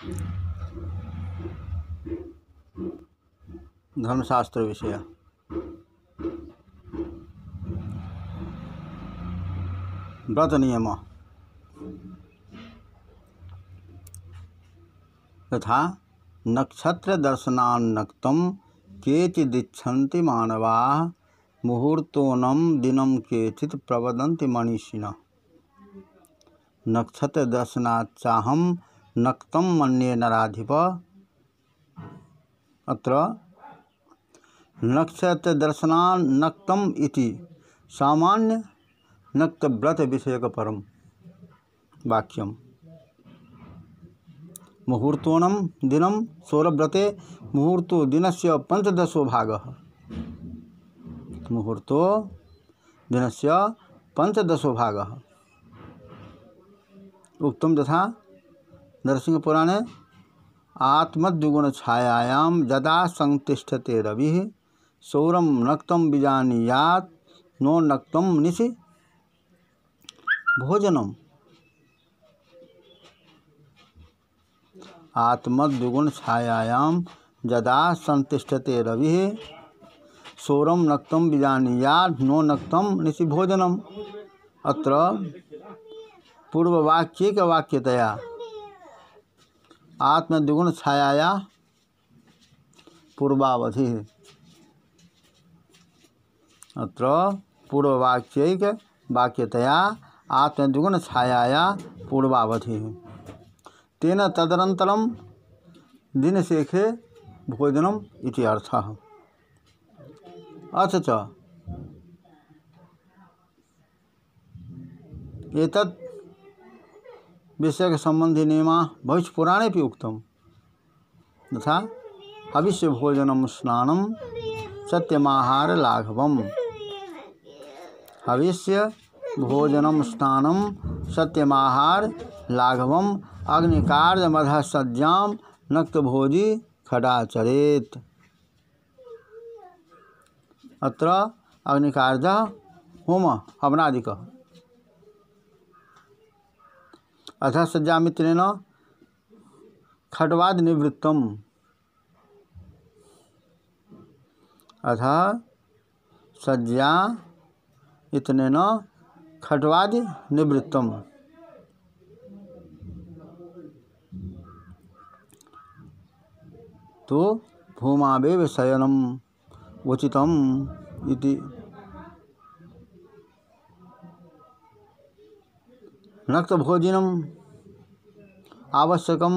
धर्मशास्त्र विषय। व्रत नियम तथा नक्षत्र दर्शनान्नक्तं केचिदिच्छन्ति मानवाः मुहूर्तोऽनं दिनं केचित् प्रवदन्ति मनीषिणः। नक्षत्र दर्शनाच्चाहं नक्तं मन्ये नराधिप। अत्र नक्षत्र दर्शनान्नक्तम् इति सामान्य नक्तव्रत विषयक परम वाक्यम। मुहूर्तोऽनं दिनं सौरव्रते मुहूर्तो दिनस्य पंचदशो भागः। मुहूर्तो दिनस्य पंचदशो भागः उक्तम तथा नरसिंहपुराणे आत्मद्विगुण छायायां यदा संतिष्ठते रविः सौरं नक्तं विजानीयात् नो नक्तं निशि भोजनम। आत्मद्विगुण छायायां यदा संतिष्ठते रविः सौरं नक्तं विजानीयात् नो नक्तं निशि भोजनम। अत्र पूर्ववाक्येक वाक्यतया आत्मद्विगुण छायाया पूर्वावधि। अत्र पूर्ववाक्यैक वाक्यतया आत्मद्विगुण छायाया पूर्वावधि। तेन तदनन्तरं दिनशेखे भोजनम इति अर्थः। अथ च एतत् विषयक संबंधी नियमा भविष्यपुराणे भी उक्तम तथा हविष्य भोजनम स्नानम सत्यमाहार लाघवम। हविष्य भोजनम स्नानम सत्यमाहार लाघवम अग्निकार्य मधः सज्जां नक्तभोजी खडाचरेत्। अत्र अग्निकार्य होम हवनादिकः। अथ सज्जामित्रेण खड्वादि निवृत्तम। अथ सज्जा इतनेन खड्वादि निवृत्तम। तो भूमावेव शयनम उचितम इति। नक्तभोजिनम आवश्यकम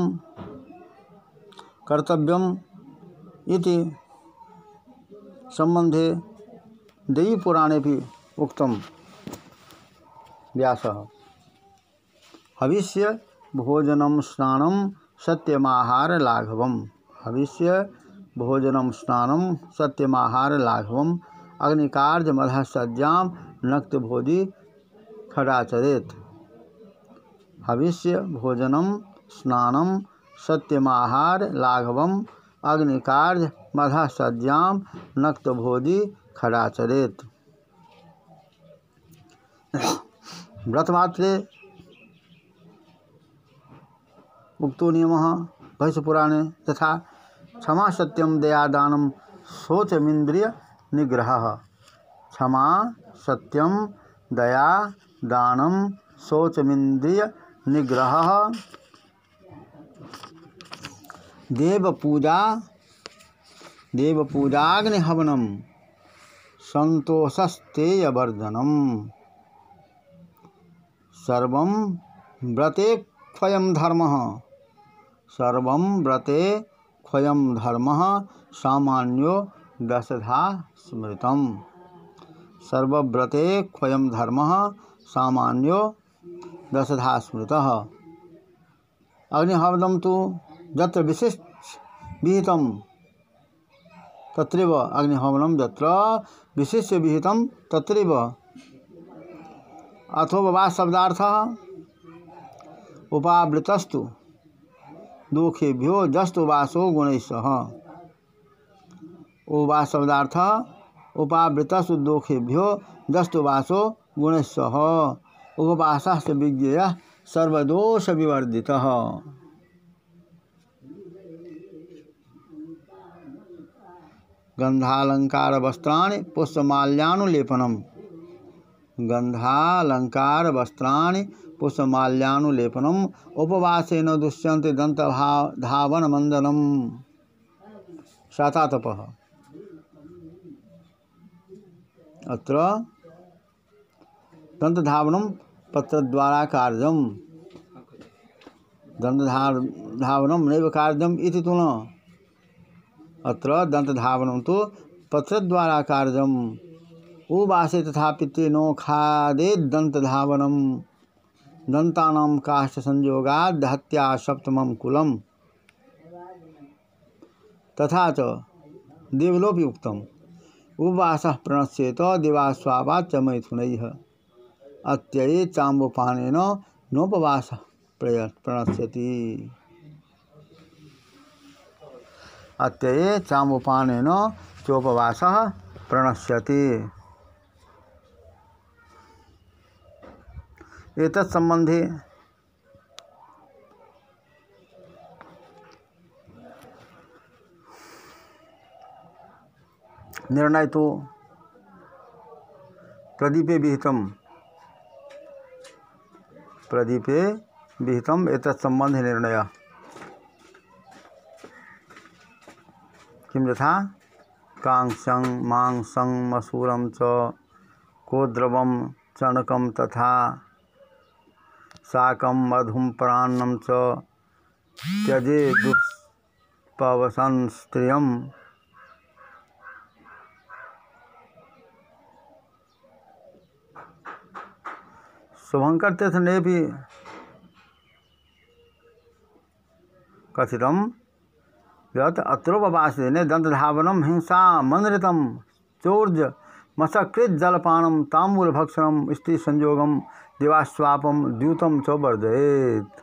कर्तव्यम इति संबंधे देवीपुराणे भी उक्तम व्यासः। हविष्य भोजनम स्नानम सत्यमाहार लाघवम। हविष्य भोजनम स्नानम सत्यमाहार लाघवम अग्निकार्य मधः सज्जां नक्तभोजी खडाचरेत्। हविष्य भोजनम स्नानम सत्यमाहार लाघवम अग्निकार्य मधः सज्जां नक्तभोजी खडाचरेत्। व्रतमात्रे उक्तो नियमः भविष्यपुराणे तथा क्षमा सत्यम दया दानम शौचमिन्द्रिय निग्रहः। क्षमा सत्यम दया दानम शौचमिन्द्रिय निग्रहः। देवपूजाग्निहवनम संतोषस्तेयवर्धनम। सर्वं व्रते ख्वयं धर्मः। सर्वं व्रते ख्वयं धर्मः सामान्यो दशधा स्मृतम। सर्वव्रते ख्वयं धर्मः सामान्यो दशधा स्मृतः। अग्निहवनं तु यत्र विशिष्ट विहितं तत्रैव अग्निहवनं यत्र विशिष्य विहितं तत्रैव। अथोपवास शब्दार्थः उपावृतस्तु दुखेभ्यो जस्तु वासो गुणैः सह। उपवास शब्दार्थः उपावृतस्तु दुखेभ्यो जस्तु वासो गुणैः सह। उपवासः च विज्ञेयः सर्वदोष विवर्जितः। गंधालंकार वस्त्राणि पुष्पमाल्यानुलेपनम। गंधालंकार वस्त्राणि पुष्पमाल्यानुलेपनम उपवासेन दुष्यन्ते दन्तधावन मंदनम। शातातपः। अत्र दन्तधावनं पत्रद्वारा कार्यम। दन्तधावनं नैव कार्यम इति तु न। अत्र दन्तधावनं तु पत्रद्वारा कार्यम। उवासे तथापि ते नो खादेत् दन्तधावनं। दन्तानां काष्ठसंयोगात् दहत्या सप्तमं कुलम। तथा च देवलोपि उक्तम् उवासः प्रणश्येत दिवास्वावाच च मैथुनैः। अत्यये चाम्बुपानेन नोपवासः प्रणश्यति। अत्यये चाम्बुपानेन चोपवासः प्रणश्यति। एतत् संबंधे निर्णय तो प्रदीपे विहितम एतत् संबंध निर्णय। किं यथा कांक्षं मांसं मसूरं च कोद्रवं चणकं तथा शाकं मधुं परान्नं च त्यजेदुपवसन् स्त्रियम्। शुभंकर तीर्थ ने भी कथितम यत् अत्रोपवासेन दन्तधावनं हिंसा मनृतं चोर्ज मशकृत जलपानम ताम्बूल भक्षणम स्त्री संयोगम दिवास्वापम द्यूतम च वर्जयेत्।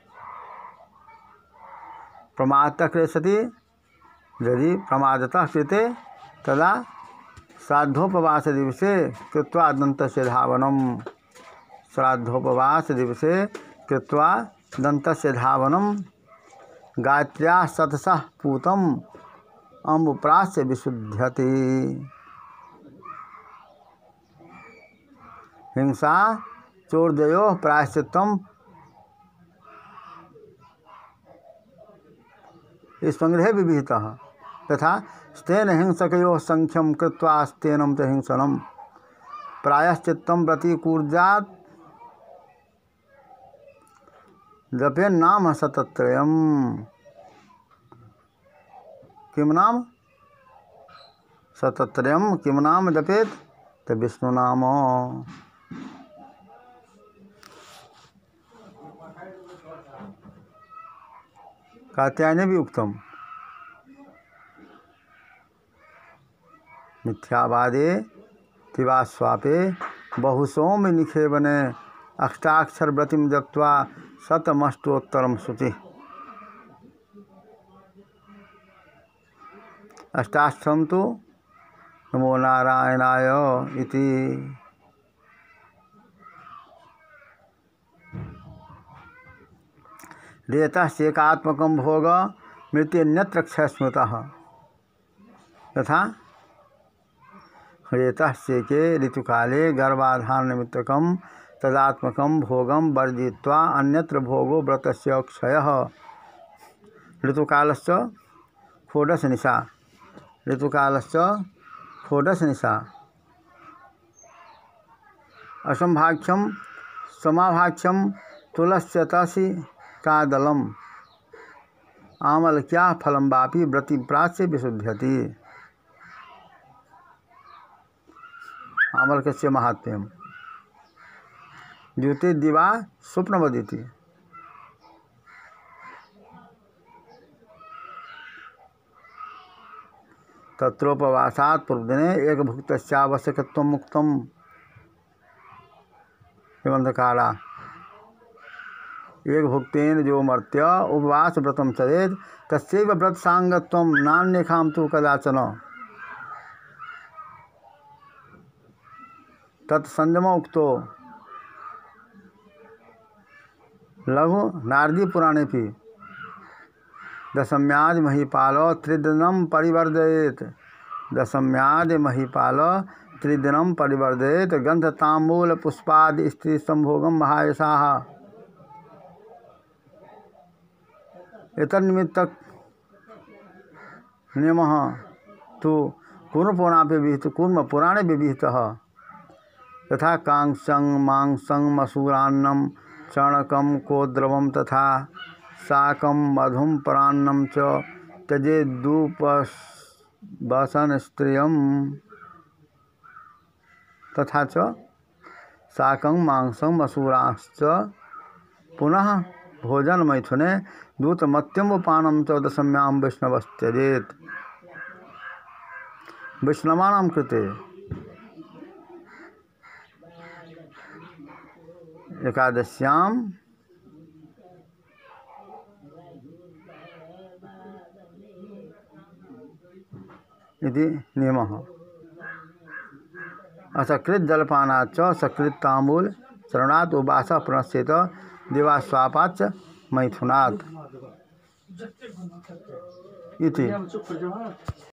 प्रमादतः क्लेशति यदि प्रमादतः कृते तदा श्राद्धोपवास दिवसे कृत्वा दन्तस्य धावनम। श्राद्धोपवास दिवसे कृत्वा दन्तस्य धावनम गायत्र्या शतशः पूतम अम्बुप्रास्य विशुध्यति। हिंसा चोर्जयोः प्रायश्चित्तम इस संग्रहे विहितः। तथा स्तेन हिंसकयोः संख्यं कृत्वा स्तेनं च हिंसनं प्रायश्चित्तं प्रतिकूर्जात् जपेन्नाम शतत्रयम्। किं नाम शतत्रयम् किं नाम जपेत् त विष्णु नाम। कात्यायने भी उक्तम मिथ्यावादे तिवास्वापे बहुसोम निखेवने अष्टाक्षर व्रतिम जप्त्वा शतमष्टोत्तरम शुचि। अष्टाक्षरम तो नमो नारायणाय इति। रेतः सेकात्मकं भोग मृत्युन्यत्र क्षय स्मृतः। तथा रेतः सेके ऋतुकाले गर्भाधान निमित्तकं तदात्मकं भोगं वर्जयित्वा अन्यत्र भोगो व्रतस्य क्षयः। ऋतुकालस्य षोडशनिशा असंभाख्यं समाभाख्यं तुलस्यतसि कादलम आमल क्या फलम वापि व्रति प्राच्य विशुध्यति। आमल कस्य महात्म्यम द्युते दिवा स्वप्नवदिति। तत्रोपवासात् पूर्वदिने एकभुक्तस्यावश्यकत्वं मुक्तम्। निबंधकारा एक भुक्तेन जो मर्त्य उपवास व्रतम चरेत् तस्यैव व्रत सांगत्वं नान्येषां तु कदाचन। तत्संयम उक्तो लघु नारदी पुराणेपि दशम्याज महीपालो त्रिदिनं परिवर्जयेत् दशम्याद महीपाल त्रिदिनं परिवर्धयेत गंधताम्बूल पुष्पादि स्त्री संभोगम महायशाः। एतन्निमित्तक नियमः तु कूर्मपुराणे विविहितः। तथा कांसं मांसं मसूरान्नं चणकं कोद्रवं तथा शाकं मधुं परान्नं च त्यजेदुपवसनस्त्रियं। तथा च शाकं मांसं मसूराश्च पुनः भोजन मैथुने दूतमत्यम्बपानं च दशम्यां वैष्णवस्त्यजेत्। वैष्णवानां कृते एकादश्याम् इति नियमः। असकृत जलपानाच्च सकृत ताम्बूल चरणात् उवासः प्रणश्येत दिवास्वापाच्च मैथुनात् इति।